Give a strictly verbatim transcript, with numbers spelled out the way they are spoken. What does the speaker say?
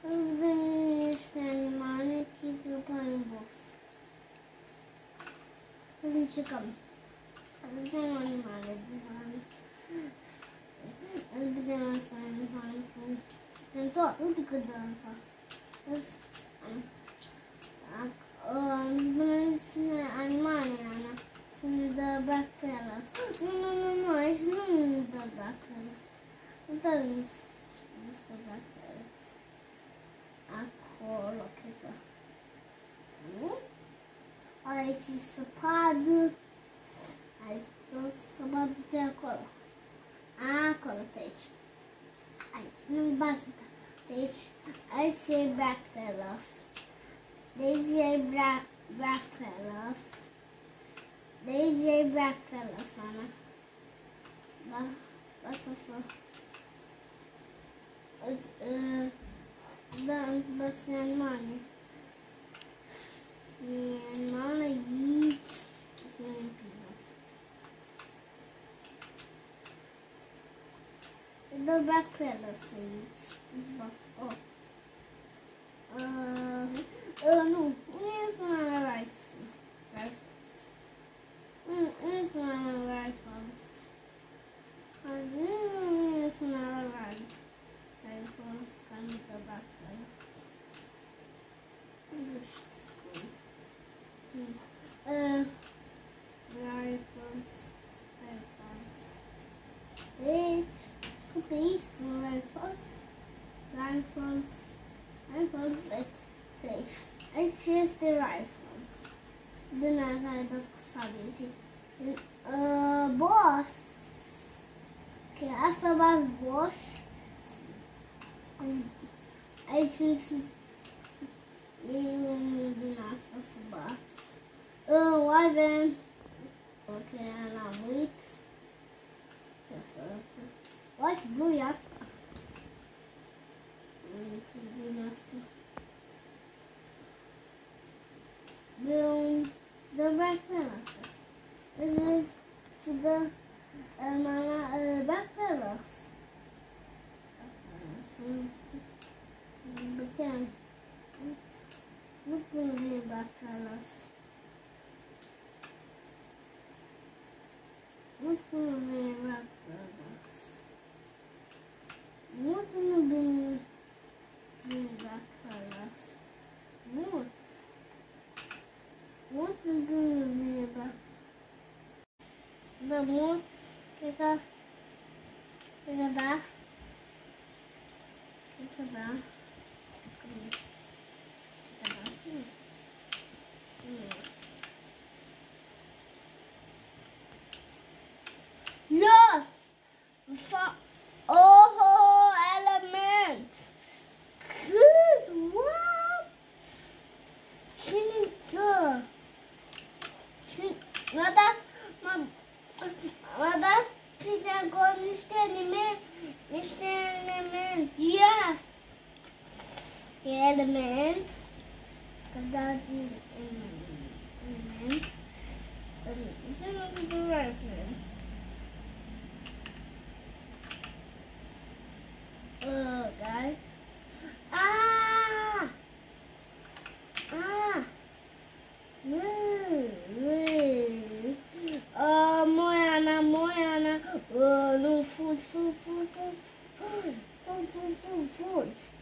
vedem niște animale ce după în bus. Să încercăm. Vedem animale de zone. Vedem asta elefantul. Vedem tot, uite cât de elephant. Zbunările animale, Ana. Să ne dă Black Palace. Nu, nu, nu, nu, aici nu ne dă Black Palace. Nu dă niște Black Palace. Acolo, cred că. Nu? Aici e săpadă. Aici tot săpadă de acolo. Acolo, de aici. Aici, nu-i bază. De aici, aici e Black Palace. De aici e Black, Black Palace. De aici e Black Palace, Ana. Da? Asta să... Da, îți băți animale. Și animale aici. Și un pizos. E dă Black Palace aici. Îți băți tot. Uh, uh, nu, nu e sună la Rice. Rifles. Nu, nu e sună la Rifles. Nu, nu e sună la Rifles. Rifles, ca nu dă Black Palace. Nu știu ce sunt. Uh, Rifles. Rifles. Aici, cu pe aici sunt Rifles. Rifles. Rifles aici. Aici este Rifles. Din aia care dă cu sabie. Uh, boss. Ok, asta v-ați boss. Aici e unul din asta să bați. Uh, Wyvern. Ok, l-am uit. Ce să arătă? Uite, blue e asta. Ce din asta. Dă Black Palace asta. Vezi ce dă mama Black Palace. Sunt băteam. Nu pun bine Black Palace. Nu pun bine Black Palace. Nu pun bine Black Palace. Mult. Mult nu pun bine Black. Da, mult. Cred că... Cred că da. Cred că da. Cred că da. Nu. Nu este. Los! Fa... Oh, element! Cât? What? Cine dă? Cine... M-a dat... M-a dat prin acolo niște element... Niște element. Yes! Element. Că da din element. Ce nu te doar pe Uh, guys. Ah! Ah! No! Uh, Moana, Moana. Uh, no, food, food, food, food. Food, food, food, food.